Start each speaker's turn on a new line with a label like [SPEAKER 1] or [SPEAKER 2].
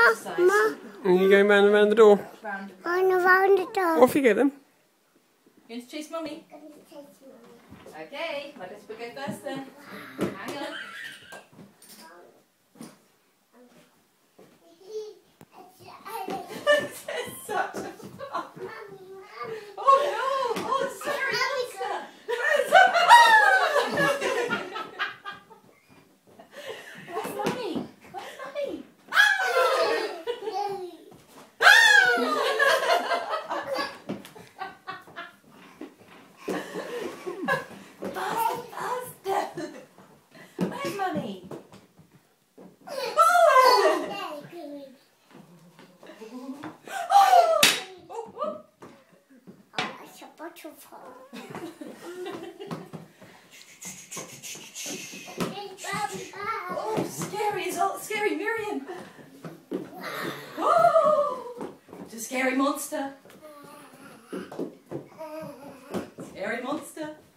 [SPEAKER 1] Ma.
[SPEAKER 2] Are you going round the door?
[SPEAKER 1] Round the door.
[SPEAKER 2] Off you go then.
[SPEAKER 3] You going to chase Mummy? Okay, let us go first then. Hang on. It's such a fun. Oh no! Oh, it's scary monster! Where's Mummy? Where's Mummy? Faster! Where's Mummy?
[SPEAKER 1] That's a butterfly.
[SPEAKER 3] Oh, scary! It's all scary, Miriam. Oh, it's a scary monster. Scary monster.